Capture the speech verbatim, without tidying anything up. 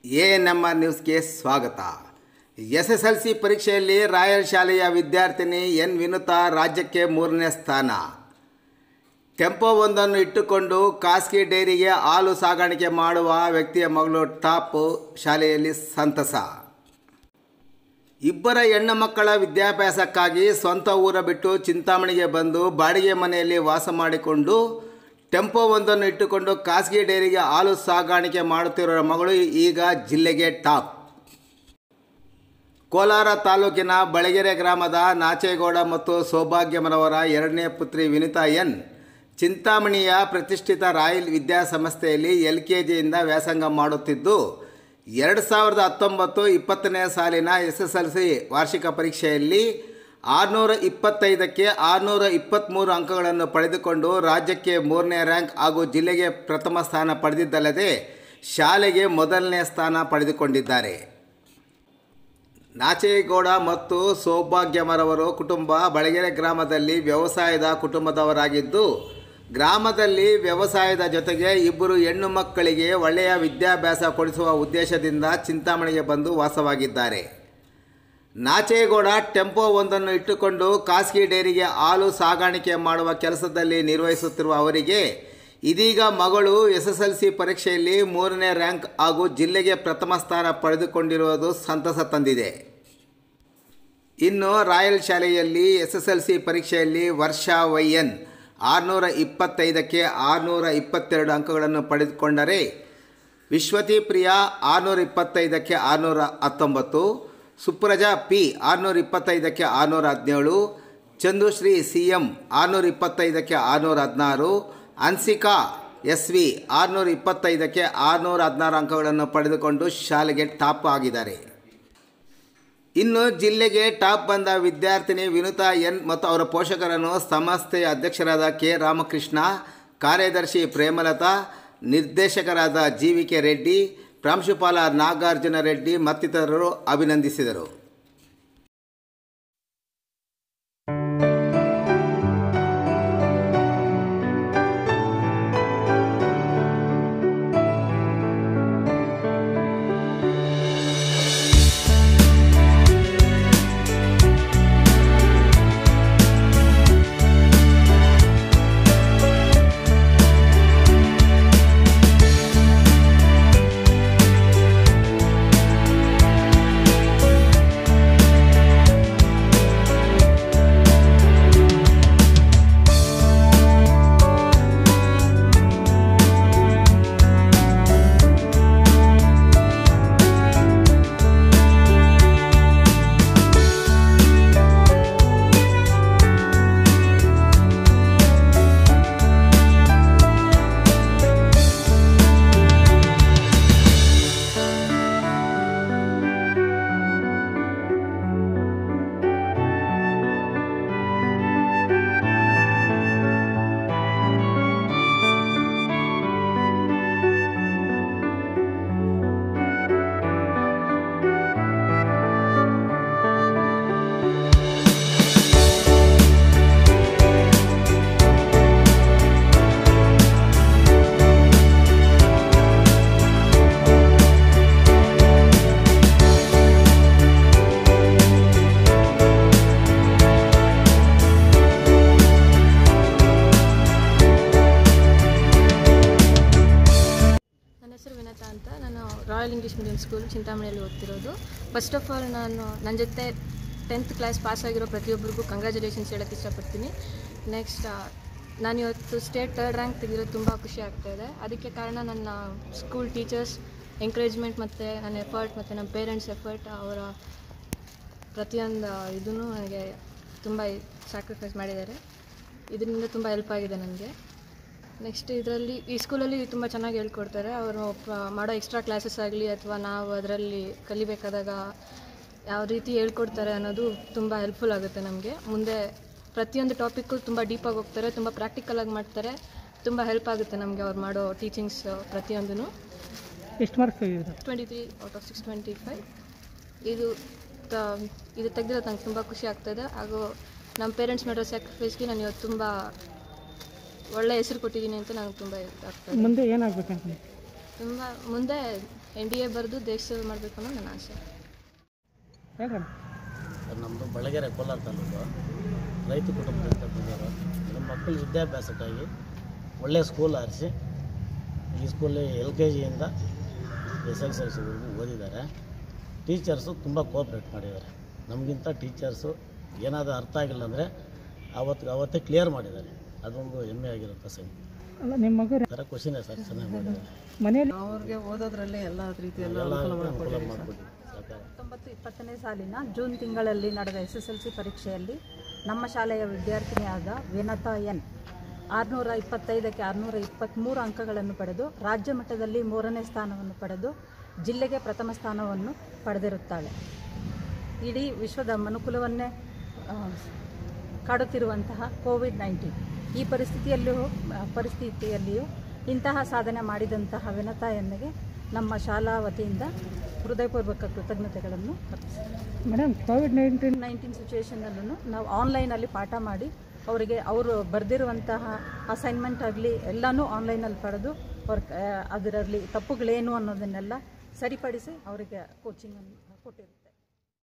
A N M R ನ್ಯೂಸ್ಗೆ ಸ್ವಾಗತ. S S L C ಪರೀಕ್ಷೆಯಲ್ಲಿ ರಾಯಲ್ ಶಾಲೆಯ ವಿದ್ಯಾರ್ಥಿನಿ ಎನ್ ವಿನುತಾ ರಾಜ್ಯಕ್ಕೆ ಮೂರನೇ ಸ್ಥಾನ. ಟೆಂಪೋವೊಂದನ್ನು ಇಟ್ಟುಕೊಂಡು ಖಾಸಗಿ ಡೈರಿಗೆ ಹಾಲು ಸಾಗಾಣಿಕೆ ಮಾಡುವ ವ್ಯಕ್ತಿಯ ಮಗಳು ಟಾಪ್. ಶಾಲೆಯಲ್ಲಿ ಸಂತಸ. ಇಬ್ಬರ ಹೆಣ್ಣು ಮಕ್ಕಳ ವಿದ್ಯಾಭ್ಯಾಸಕ್ಕಾಗಿ ಸ್ವಂತ ಊರ ಬಿಟ್ಟು ಚಿಂತಾಮಣಿಗೆ ಬಂದು ಬಾಡಿಗೆ ಮನೆಯಲ್ಲಿ ವಾಸ ಮಾಡಿಕೊಂಡು ಟೆಂಪೋವೊಂದನ್ನು ಇಟ್ಟುಕೊಂಡು ಖಾಸಗಿ ಡೈರಿಗೆ ಹಾಲು ಸಾಗಾಣಿಕೆ ಮಾಡುತ್ತಿರುವ ಮಗಳು ಈಗ ಜಿಲ್ಲೆಗೆ ಟಾಪ್. ಕೋಲಾರ ತಾಲೂಕಿನ ಬಳಗೆರೆ ಗ್ರಾಮದ ನಾಚೇಗೌಡ ಮತ್ತು ಸೌಭಾಗ್ಯಮರವರ ಎರಡನೇ ಪುತ್ರಿ ವಿನುತಾ ಎನ್ ಚಿಂತಾಮಣಿಯ ಪ್ರತಿಷ್ಠಿತ ರಾಯಲ್ ವಿದ್ಯಾಸಂಸ್ಥೆಯಲ್ಲಿ ಎಲ್ ಕೆ ಜಿಯಿಂದ ವ್ಯಾಸಂಗ ಮಾಡುತ್ತಿದ್ದು, ಎರಡು ಸಾವಿರದ ಹತ್ತೊಂಬತ್ತು ಇಪ್ಪತ್ತನೇ ಸಾಲಿನ ಎಸ್ ಎಸ್ ಎಲ್ ಸಿ ವಾರ್ಷಿಕ ಪರೀಕ್ಷೆಯಲ್ಲಿ ಆರುನೂರ ಇಪ್ಪತ್ತೈದಕ್ಕೆ ಆರುನೂರ ಇಪ್ಪತ್ತ್ಮೂರು ಅಂಕಗಳನ್ನು ಪಡೆದುಕೊಂಡು ರಾಜ್ಯಕ್ಕೆ ಮೂರನೇ ರ್ಯಾಂಕ್ ಹಾಗೂ ಜಿಲ್ಲೆಗೆ ಪ್ರಥಮ ಸ್ಥಾನ ಪಡೆದಿದ್ದಲ್ಲದೆ ಶಾಲೆಗೆ ಮೊದಲನೇ ಸ್ಥಾನ ಪಡೆದುಕೊಂಡಿದ್ದಾರೆ. ನಾಚೇಗೌಡ ಮತ್ತು ಸೌಭಾಗ್ಯಮರವರು ಕುಟುಂಬ ಬಳಗೆರೆ ಗ್ರಾಮದಲ್ಲಿ ವ್ಯವಸಾಯದ ಕುಟುಂಬದವರಾಗಿದ್ದು, ಗ್ರಾಮದಲ್ಲಿ ವ್ಯವಸಾಯದ ಜೊತೆಗೆ ಇಬ್ಬರು ಹೆಣ್ಣು ಮಕ್ಕಳಿಗೆ ಒಳ್ಳೆಯ ವಿದ್ಯಾಭ್ಯಾಸ ಕೊಡಿಸುವ ಉದ್ದೇಶದಿಂದ ಚಿಂತಾಮಣಿಗೆ ಬಂದು ವಾಸವಾಗಿದ್ದಾರೆ. ನಾಚೇಗೌಡ ಟೆಂಪೋವೊಂದನ್ನು ಇಟ್ಟುಕೊಂಡು ಖಾಸಗಿ ಡೈರಿಗೆ ಹಾಲು ಸಾಗಾಣಿಕೆ ಮಾಡುವ ಕೆಲಸದಲ್ಲಿ ನಿರ್ವಹಿಸುತ್ತಿರುವ ಅವರಿಗೆ ಇದೀಗ ಮಗಳು ಎಸ್ ಎಸ್ ಎಲ್ ಸಿ ಪರೀಕ್ಷೆಯಲ್ಲಿ ಮೂರನೇ ರ್ಯಾಂಕ್ ಹಾಗೂ ಜಿಲ್ಲೆಗೆ ಪ್ರಥಮ ಸ್ಥಾನ ಪಡೆದುಕೊಂಡಿರುವುದು ಸಂತಸ ತಂದಿದೆ. ಇನ್ನು ರಾಯಲ್ ಶಾಲೆಯಲ್ಲಿ ಎಸ್ ಎಸ್ ಎಲ್ ಸಿ ಪರೀಕ್ಷೆಯಲ್ಲಿ ವರ್ಷಾ ವೈ ಎನ್ ಆರುನೂರ ಇಪ್ಪತ್ತೈದಕ್ಕೆ ಆರುನೂರ ಇಪ್ಪತ್ತೆರಡು ಅಂಕಗಳನ್ನು ಪಡೆದುಕೊಂಡರೆ, ವಿಶ್ವತಿ ಪ್ರಿಯಾ ಆರುನೂರ ಇಪ್ಪತ್ತೈದಕ್ಕೆ ಆರುನೂರ ಹತ್ತೊಂಬತ್ತು, ಸುಪ್ರಜಾ ಪಿ ಆರುನೂರ ಇಪ್ಪತ್ತೈದಕ್ಕೆ ಆರುನೂರ ಹದಿನೇಳು, ಚಂದುಶ್ರೀ ಸಿ ಎಂ ಆರುನೂರ ಇಪ್ಪತ್ತೈದಕ್ಕೆ ಆರುನೂರ ಹದಿನಾರು, ಅನ್ಸಿಕಾ ಎಸ್ ವಿ ಆರುನೂರ ಇಪ್ಪತ್ತೈದಕ್ಕೆ ಆರುನೂರ ಹದಿನಾರು ಅಂಕಗಳನ್ನು ಪಡೆದುಕೊಂಡು ಶಾಲೆಗೆ ಟಾಪ್ ಆಗಿದ್ದಾರೆ. ಇನ್ನು ಜಿಲ್ಲೆಗೆ ಟಾಪ್ ಬಂದ ವಿದ್ಯಾರ್ಥಿನಿ ವಿನುತಾ ಎನ್ ಮತ್ತು ಅವರ ಪೋಷಕರನ್ನು ಸಂಸ್ಥೆಯ ಅಧ್ಯಕ್ಷರಾದ ಕೆ ರಾಮಕೃಷ್ಣ, ಕಾರ್ಯದರ್ಶಿ ಪ್ರೇಮಲತಾ, ನಿರ್ದೇಶಕರಾದ ಜಿ ವಿ ಕೆ ರೆಡ್ಡಿ, ಪ್ರಾಂಶುಪಾಲ ನಾಗಾರ್ಜುನ ರೆಡ್ಡಿ ಮತ್ತಿತರರು ಅಭಿನಂದಿಸಿದರು. ಅಂತ ನಾನು ರಾಯಲ್ ಇಂಗ್ಲೀಷ್ ಮೀಡಿಯಂ ಸ್ಕೂಲ್ ಚಿಂತಾಮಣಿಯಲ್ಲಿ ಓದ್ತಿರೋದು. ಫಸ್ಟ್ ಆಫ್ ಆಲ್ ನಾನು ನನ್ನ ಜೊತೆ ಟೆಂತ್ ಕ್ಲಾಸ್ ಪಾಸ್ ಆಗಿರೋ ಪ್ರತಿಯೊಬ್ಬರಿಗೂ ಕಂಗ್ರ್ಯಾಚುಲೇಷನ್ಸ್ ಹೇಳೋಕ್ಕೆ ಇಷ್ಟಪಡ್ತೀನಿ. ನೆಕ್ಸ್ಟ್ ನಾನು ಇವತ್ತು ಸ್ಟೇಟ್ ಥರ್ಡ್ ರ್ಯಾಂಕ್ ತೆಗೆದಿರೋದು ತುಂಬ ಖುಷಿ ಆಗ್ತಾಯಿದೆ. ಅದಕ್ಕೆ ಕಾರಣ ನನ್ನ ಸ್ಕೂಲ್ ಟೀಚರ್ಸ್ ಎಂಕರೇಜ್ಮೆಂಟ್ ಮತ್ತು ನನ್ನ ಎಫರ್ಟ್ ಮತ್ತು ನಮ್ಮ ಪೇರೆಂಟ್ಸ್ ಎಫರ್ಟ್, ಅವರ ಪ್ರತಿಯೊಂದು ಇದೂ ನನಗೆ ತುಂಬ ಸ್ಯಾಕ್ರಿಫೈಸ್ ಮಾಡಿದ್ದಾರೆ. ಇದರಿಂದ ತುಂಬ ಹೆಲ್ಪ್ ಆಗಿದೆ ನನಗೆ. ನೆಕ್ಸ್ಟ್ ಇದರಲ್ಲಿ ಈ ಸ್ಕೂಲಲ್ಲಿ ತುಂಬ ಚೆನ್ನಾಗಿ ಹೇಳ್ಕೊಡ್ತಾರೆ. ಅವರು ಮಾಡೋ ಎಕ್ಸ್ಟ್ರಾ ಕ್ಲಾಸಸ್ ಆಗಲಿ ಅಥವಾ ನಾವು ಅದರಲ್ಲಿ ಕಲಿಬೇಕಾದಾಗ ಯಾವ ರೀತಿ ಹೇಳ್ಕೊಡ್ತಾರೆ ಅನ್ನೋದು ತುಂಬ ಹೆಲ್ಪ್ಫುಲ್ ಆಗುತ್ತೆ ನಮಗೆ. ಮುಂದೆ ಪ್ರತಿಯೊಂದು ಟಾಪಿಕ್ಕು ತುಂಬ ಡೀಪಾಗಿ ಹೋಗ್ತಾರೆ, ತುಂಬ ಪ್ರಾಕ್ಟಿಕಲಾಗಿ ಮಾಡ್ತಾರೆ, ತುಂಬ ಹೆಲ್ಪ್ ಆಗುತ್ತೆ ನಮಗೆ ಅವ್ರು ಮಾಡೋ ಟೀಚಿಂಗ್ಸ್ ಪ್ರತಿಯೊಂದೂ. ಎಷ್ಟು marks twenty three out of six twenty five ಇದು ಇದು ತೆಗೆದಿರೋದು ನಂಗೆ ತುಂಬ ಖುಷಿ ಆಗ್ತಾಯಿದೆ. ಹಾಗೂ ನಮ್ಮ ಪೇರೆಂಟ್ಸ್ ಮಾಡೋ ಸ್ಯಾಕ್ರಿಫೈಸ್ಗೆ ನಾನು ಇವತ್ತು ತುಂಬ ಒಳ್ಳೆ ಹೆಸರು ಕೊಟ್ಟಿದ್ದೀನಿ ಅಂತ ನನಗೆ ತುಂಬ ಆಗ್ತದೆ. ಮುಂದೆ ಏನಾಗಬೇಕಂತ ತುಂಬ ಮುಂದೆ ಎಮ್ ಬಿ ಎ ಬರೆದು ದೇಶ ಸೇವೆ ಮಾಡಬೇಕು ಅನ್ನೋ ನನ್ನ ಆಸೆ. ನಮ್ಮದು ಬಳಗೆರೆ ಕೋಲಾರ ತಾಲೂಕು ರೈತ ಕುಟುಂಬದಿಂದ ಬಂದಿರೋ ನಮ್ಮ ಮಕ್ಕಳ ವಿದ್ಯಾಭ್ಯಾಸಕ್ಕಾಗಿ ಒಳ್ಳೆಯ ಸ್ಕೂಲ್ ಆರಿಸಿ ಈ ಸ್ಕೂಲಲ್ಲಿ ಎಲ್ ಕೆ ಜಿಯಿಂದ ಎಸ್ ಎಲ್ ಸಿ ಎಲ್ ಸಿವರೆಗೂ ಓದಿದ್ದಾರೆ. ಟೀಚರ್ಸು ತುಂಬ ಕೋಆಪ್ರೇಟ್ ಮಾಡಿದ್ದಾರೆ. ನಮಗಿಂತ ಟೀಚರ್ಸು ಏನಾದರೂ ಅರ್ಥ ಆಗಿಲ್ಲ ಅಂದರೆ ಅವತ್ತು ಅವತ್ತೇ ಕ್ಲಿಯರ್ ಮಾಡಿದ್ದಾರೆ. ಅದೊಂದು ಹೆಮ್ಮೆ ಆಗಿರುತ್ತೆ ಸಂಗತಿ. ಅಲ್ಲ ನಿಮ್ಮ ಮಗು ಥರ ಖುಷಿನೇ ಸರ್, ಚೆನ್ನಾಗಿ ಮಾಡಿದ್ದಾರೆ. ಮನೆಯಲ್ಲಿ ಅವ್ರಿಗೆ ಓದೋದ್ರಲ್ಲೇ ಎಲ್ಲ ರೀತಿಯಲ್ಲೂ ಎಲ್ಲ ಅನುಕೂಲ ಅನುಕೂಲ ಮಾಡಿಕೊಟ್ಟಿದ್ದೀವಿ ಮಾಡಿಕೊಟ್ಟಿದ್ದೀವಿ ಸರ್ಕಾರ. ಹತ್ತೊಂಬತ್ತು ಇಪ್ಪತ್ತನೇ ಸಾಲಿನ ಜೂನ್ ತಿಂಗಳಲ್ಲಿ ನಡೆದ ಎಸ್ ಎಸ್ ಎಲ್ ಸಿ ಪರೀಕ್ಷೆಯಲ್ಲಿ ನಮ್ಮ ಶಾಲೆಯ ವಿದ್ಯಾರ್ಥಿನಿಯಾದ ವಿನತಾ ಎನ್ ಆರುನೂರ ಇಪ್ಪತ್ತೈದಕ್ಕೆ ಆರುನೂರ ಇಪ್ಪತ್ತ್ಮೂರು ಅಂಕಗಳನ್ನು ಪಡೆದು ರಾಜ್ಯ ಮಟ್ಟದಲ್ಲಿ ಮೂರನೇ ಸ್ಥಾನವನ್ನು ಪಡೆದು ಜಿಲ್ಲೆಗೆ ಪ್ರಥಮ ಸ್ಥಾನವನ್ನು ಪಡೆದಿರುತ್ತಾಳೆ. ಇಡೀ ವಿಶ್ವದ ಮನುಕುಲವನ್ನೇ ಕಾಡುತ್ತಿರುವಂತಹ ಕೋವಿಡ್ ನೈನ್ಟೀನ್ ಈ ಪರಿಸ್ಥಿತಿಯಲ್ಲಿಯೂ ಪರಿಸ್ಥಿತಿಯಲ್ಲಿಯೂ ಇಂತಹ ಸಾಧನೆ ಮಾಡಿದಂತಹ ವಿನತಾ ಎನ್ನಿಗೆ ನಮ್ಮ ಶಾಲಾ ವತಿಯಿಂದ ಹೃದಯಪೂರ್ವಕ ಕೃತಜ್ಞತೆಗಳನ್ನು ಅರ್ಪಿಸ್ತೀವಿ. ಮೇಡಮ್, ಕೋವಿಡ್ ನೈನ್ಟೀನ್ ನೈನ್ಟೀನ್ ಸಿಚುವೇಷನಲ್ಲೂ ನಾವು ಆನ್ಲೈನಲ್ಲಿ ಪಾಠ ಮಾಡಿ ಅವರಿಗೆ ಅವರು ಬರೆದಿರುವಂತಹ ಅಸೈನ್ಮೆಂಟ್ ಆಗಲಿ ಎಲ್ಲನೂ ಆನ್ಲೈನಲ್ಲಿ ಪಡೆದು ಅವ್ರ ಅದರಲ್ಲಿ ತಪ್ಪುಗಳೇನು ಅನ್ನೋದನ್ನೆಲ್ಲ ಸರಿಪಡಿಸಿ ಅವರಿಗೆ ಕೋಚಿಂಗನ್ನು ಕೊಟ್ಟಿರ್ತೀವಿ.